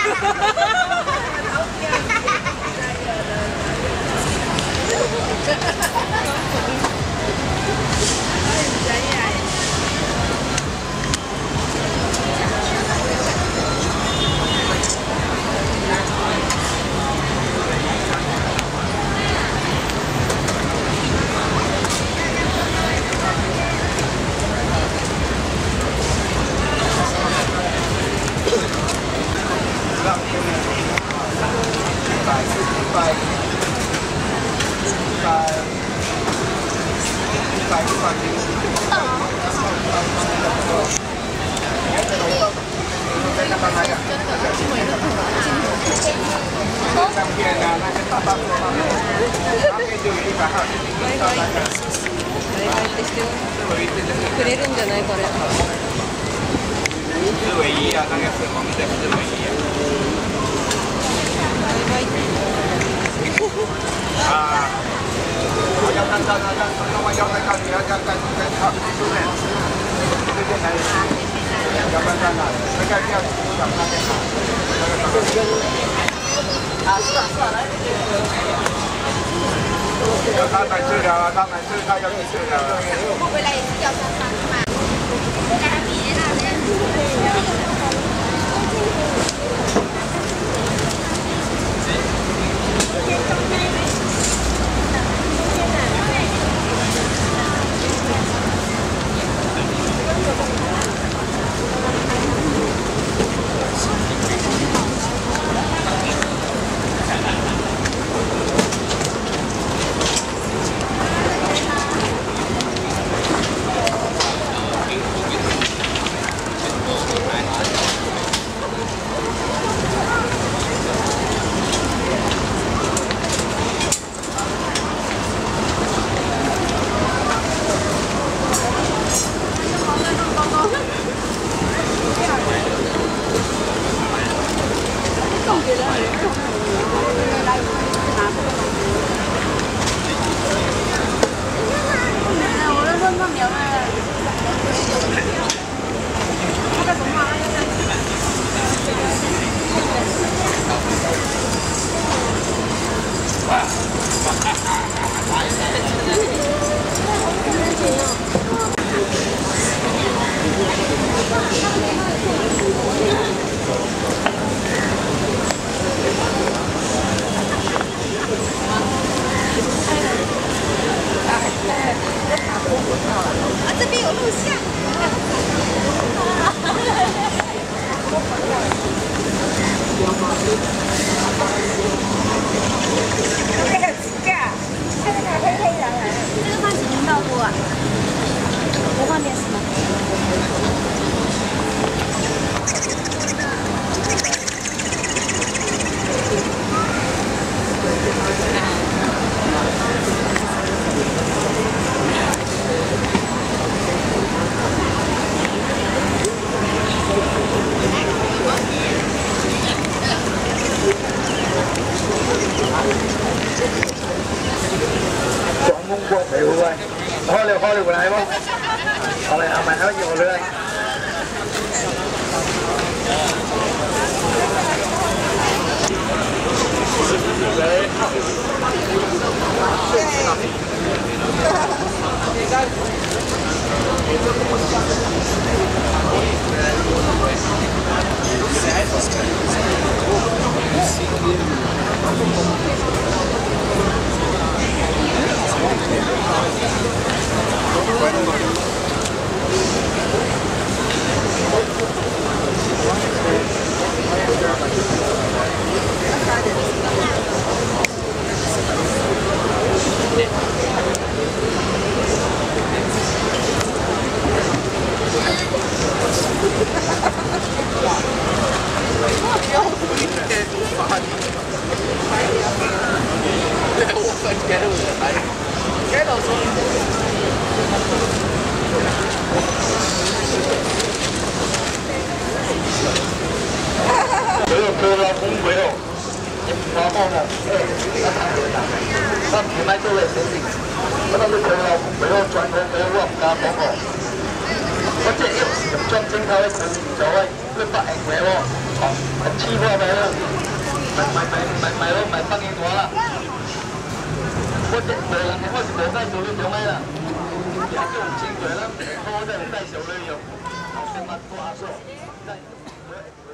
くれるんじゃないこれ。 是唯一啊，那个是我们这不是唯一啊。啊，我要看到那要看到你要看他出来，这边来，要看到那个要那边啊，是啊，来。他们吃了，他们吃，他要去吃了。会不会来也是叫上上嘛？在那边那边。这边有录像。这个放几斤爆锅啊？不放电视吗？ quốc bị quên thôi liều lại không mày nói nhiều lên我即係用將蒸烤咧，佢就可以。 佢發型嚟喎，黐波咪咯，咪咯，咪北京話啦。我無人係開始冇低做呢兩米啦，而家都唔清楚啦，我真係低手呢樣，食物都阿叔。